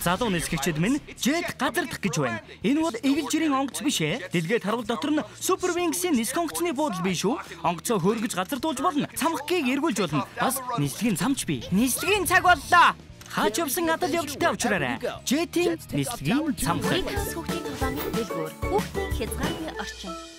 Залуу нисгэгчид минь Jet газардах гэж байна. Энэ бол эвэл жирийн онгоц биш ээ. Дэлгээд харуул дотор нь Super Wings-ийн нисэх онгоцны буудал биш үү? Онгоцоо хөргөж газардуулж болно. Цамхгийг эргүүлж болно. Бас нислэгийн цамч бий. Нислэгийн цаг боллоо. Хаач явсан адал явдалтай авчраарай. Jet-ийн нислэгийн цамхыг Хүүхдийн тоглоомын дэлгүүр. Хүүхдийн хязгааргүй орчин.